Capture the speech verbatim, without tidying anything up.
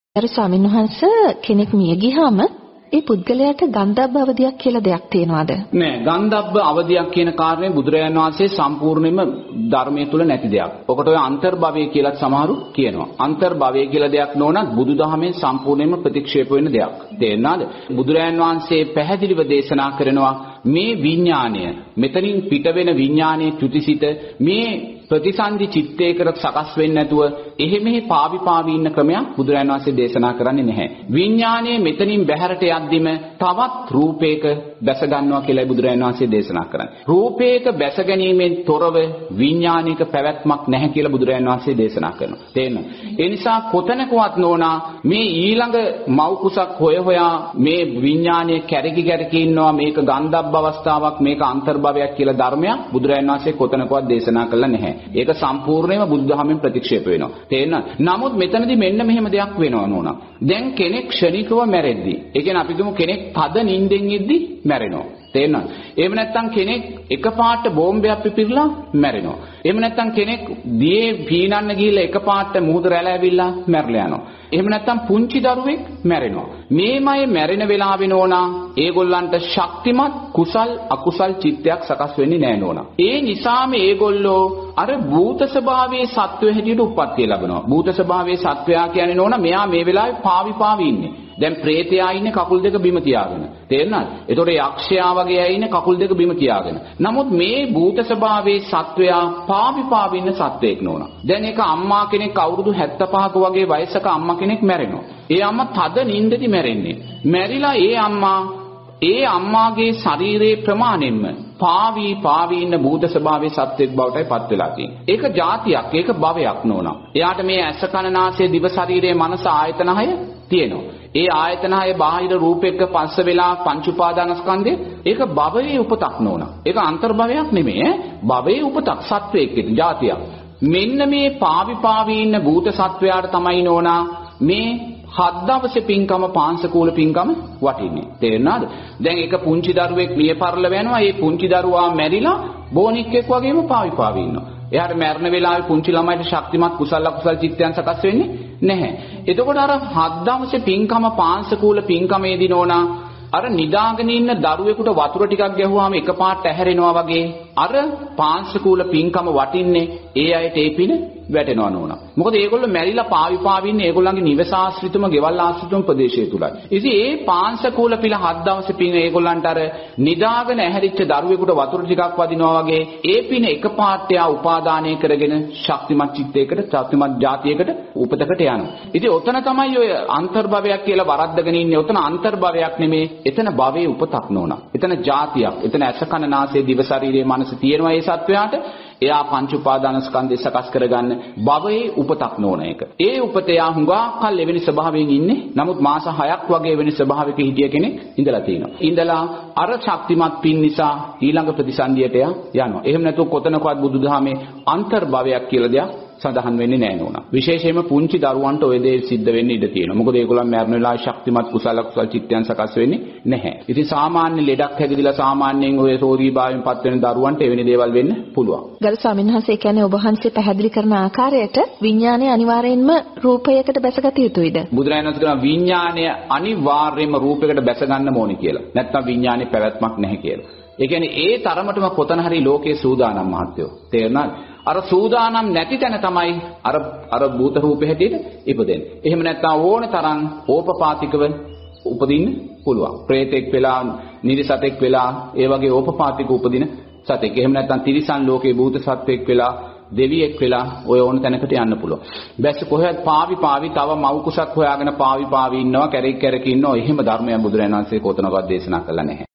අර ස්වාමීන් වහන්සේ කෙනෙක් මිය ගියාම ඒ පුද්ගලයාට ගන්ධබ්බ අවදියක් කියලා දෙයක් තියෙනවද? නෑ, ගන්ධබ්බ අවදියක් කියන කාරණේ බුදුරජාණන් වහන්සේ සම්පූර්ණයෙන්ම ධර්මයේ තුල නැති දෙයක්. ඔකට ඔය අන්තර්භවය කියලා සමහරු කියනවා. අන්තර්භවය කියලා දෙයක් නොනත් බුදුදහමෙන් සම්පූර්ණයෙන්ම ප්‍රතික්ෂේප වෙන දෙයක්. තේරෙනවද? බුදුරජාණන් වහන්සේ පැහැදිලිව දේශනා කරනවා මේ විඥාණය, මෙතනින් පිට වෙන විඥානයේ ත්‍ුතිසිත මේ ප්‍රතිසන්දි චිත්තයකට සකස් වෙන්නේ නැතුව එහෙ මෙහෙ පාවි පාවි ඉන්න ක්‍රමයක් බුදුරජාණන් වහන්සේ දේශනා කරන්නේ නැහැ. විඥානයේ මෙතනින් බැහැරට යද්දිම තවත් රූපයක බැස ගන්නවා කියලායි බුදුරජාණන් වහන්සේ දේශනා කරන්නේ. රූපයක බැස ගැනීමෙන් තොරව විඥානික පැවැත්මක් නැහැ කියලා බුදුරජාණන් වහන්සේ දේශනා කරනවා. තේරෙනවද? ඒ නිසා කොතනකවත් නෝනා මේ ඊළඟ මව් කුසක් හොය හොයා මේ විඥානයේ කැරකි කැරකි ඉන්නවා, මේක ගන්ධබ්බ අවස්ථාවක්, මේක අන්තර්භවයක් කියලා ධර්මයක් බුදුරජාණන් වහන්සේ කොතනකවත් දේශනා කළා නැහැ. ඒක සම්පූර්ණයෙන්ම බුදුදහමෙන් ප්‍රතික්ෂේප වෙනවා. තේරෙනවද? නමුත් මෙතනදී මෙන්න මෙහෙම දෙයක් වෙනවා නෝනා. දැන් කෙනෙක් ක්ෂණිකව මැරෙද්දී, ඒ කියන්නේ අපි කියමු කෙනෙක් තද නිින්දෙන් ඉද්දි මැරෙනවා. තේරෙනවද? එහෙම නැත්නම් කෙනෙක් එකපාරට බෝම්බයක් පිපිරලා මැරෙනවා. එහෙම නැත්නම් කෙනෙක් දියේ පීනන්න ගිහිල්ලා එකපාරට මුහුද රැළ ඇවිල්ලා මැරලා යනවා. එහෙම නැත්නම් පුංචි දරුවෙක් මැරෙනවා. මේමය මැරෙන වෙලාවේ නෝනා ඒගොල්ලන්ට ශක්තිමත් කුසල් අකුසල් චිත්තයක් සකස් වෙන්නේ නැහැ නෝනා. ඒ නිසාම ඒගොල්ලෝ අර භූත ස්වභාවයේ සත්වයේ හැටියට උප්පත්තිය ලබනවා. භූත ස්වභාවයේ සත්වයා කියන්නේ නෝනා මෙයා මේ වෙලාවේ පාවි පාවි ඉන්නේ. දැන් ප්‍රේතයා ඉන්නේ කකුල් දෙක බිම තියාගෙන. තේරෙනවද? ඒතකොට යක්ෂයා වගේ අය ඉන්නේ කකුල් දෙක බිම තියාගෙන. නමුත් මේ භූත ස්වභාවයේ සත්වයා පාවි පාවි ඉන්න සත්වයක් නෝනා. දැන් ඒක අම්මා කෙනෙක් අවුරුදු හැත්තෑ පහක වගේ වයසක අම්මා කෙනෙක් මැරෙනවා. ඒ අම්මා තද නිින්දදී මැරෙන්නේ. මැරිලා ඒ අම්මා ඒ අම්මාගේ ශරීරයේ ප්‍රමාණයෙන්ම පාවි පාවි ඉන්න භූත ස්වභාවයේ සත්වෙක් බවටයි පත් වෙලා තියෙන්නේ. ඒක જાතියක්, ඒක භවයක් නෝනා. එයාට මේ ඇස කන නාසය දිව ශරීරයේ මනස ආයතන හය තියෙනවා. ඒ ආයතන හය බාහිර රූපයක පස්ස වෙලා පංච උපාදානස්කන්ධය ඒක භවයේ උපතක් නෝනා. ඒක අන්තර්භවයක් නෙමෙයි ඈ. භවයේ උපතක් සත්වයක් කියන જાතියක්. මෙන්න මේ පාවි පාවි ඉන්න භූත සත්වයාට තමයි නෝනා මේ හත් දවසේ පින්කම පාංශකූල පින්කම වටින්නේ. තේරෙනවද? දැන් එක පුංචි දරුවෙක් මිය පරලව යනවා. ඒ පුංචි දරුවා මැරිලා බෝනික්ෙක් වගේම පාවි පාවි ඉන්නවා. එයාට මැරෙන වෙලාවේ පුංචි ළමයිට ශක්තිමත් කුසල අකුසල චිත්තයන් සකස් වෙන්නේ නැහැ. එතකොට අර හත් දවසේ පින්කම පාංශකූල පින්කමේදී නෝනා අර නිදාගෙන ඉන්න දරුවෙකුට වතුර ටිකක් ගැහුවාම එකපාරට ඇහැරෙනවා වගේ අර පාංශකූල පින්කම වටින්නේ ඒ අයට ඒ පින වැටෙනවා නෝනා. මොකද ඒගොල්ලෝ මැරිලා පාවි පාවි ඉන්නේ ඒගොල්ලන්ගේ නිවස ආශ්‍රිතම ගෙවල් ආශ්‍රිතම ප්‍රදේශය තුලයි. ඉතින් ඒ පාංශකූල පිළ හත් දවසේ පින් ඒගොල්ලන්ට අර නිදාගෙන ඇහැරිච්ච දරුවෙකුට වතුර ටිකක් වදිනවා වගේ ඒ පින එකපාරට යා උපාදානය කරගෙන ශක්තිමත් චිත්තයකට ශක්තිමත් જાතියකට උපතකට යනවා. ඉතින් ඔතන තමයි ඔය අන්තර්භවයක් කියලා වරද්දගෙන ඉන්නේ. ඔතන අන්තර්භවයක් නෙමේ. එතන භවයේ උපතක් නෝනා. එතන જાතියක්. එතන ඇස කන නාසය දිව ශරීරයේ මනස තියෙනවා ඒ සත්වයාට. එයා පංච උපාදානස්කන්ධය සකස් කරගන්න භවයේ උපතක් නොවන එක. ඒ උපත යා හුඟා කල් එවැනි ස්වභාවයෙන් ඉන්නේ. නමුත් මාස හයක් වගේ එවැනි ස්වභාවයක හිටිය කෙනෙක් ඉඳලා තියෙනවා. ඉඳලා අර ශක්තිමත් පින් නිසා ඊළඟ ප්‍රතිසන්දියට යනවා. එහෙම නැතුව කොතනකවත් බුදුදහමේ අන්තර්භවයක් කියලා දෙයක් සඳහන් වෙන්නේ නැහැ නෝනා. විශේෂයෙන්ම පුංචි දරුවන්ට ඔය දේ සිද්ධ වෙන්න ඉඩ තියෙනවා. මොකද ඒගොල්ලන් මරණ වෙලාවේ ශක්තිමත් කුසල කුසල චිත්තයන් සකස් වෙන්නේ නැහැ. ඉතින් සාමාන්‍ය ලෙඩක් හැදිලා සාමාන්‍යයෙන් ඔය සෝරීභාවයෙන් පත් වෙන දරුවන්ට එවැනි දේවල් වෙන්න පුළුවන්. ගරු ස්වාමීන් වහන්සේ කියන්නේ ඔබ වහන්සේ පැහැදිලි කරන ආකාරයට විඥානය අනිවාර්යයෙන්ම රූපයකට බැසගත යුතුයිද? බුදුරජාණන් වහන්සේ කියනවා විඥානය අනිවාර්යයෙන්ම රූපයකට බැස ගන්න ඕනේ කියලා. නැත්නම් විඥානේ පැවැත්මක් නැහැ කියලා. ඒ කියන්නේ ඒ තරමටම කොතන හරි ලෝකයේ සූදානම් මහත්යෝ. තේරුණාද? අර සූදානම් නැති තැන තමයි අර අර භූත රූපෙ හැටියට ඉපදෙන්නේ. එහෙම නැත්නම් ඕන තරම් ඕපපාතිකව උපදින්න පුළුවන්. ප්‍රේතෙක් වෙලා, නිරිසතෙක් වෙලා, ඒ වගේ ඕපපාතික උපදින සතෙක්. එහෙම නැත්නම් තිරිසන් ලෝකේ භූත සත්වෙක් වෙලා, දෙවියෙක් වෙලා ඔය ඕන තැනකට යන්න පුළුවන්. බැස් කොහෙවත් පාවි පාවි තව මව් කුසක් හොයාගෙන පාවි පාවි ඉන්නවා, කැරෙක් කැරක ඉන්නවා. එහෙම ධර්මයන් බුදුරජාණන් වහන්සේ කොතනකවත් දේශනා කළා නැහැ.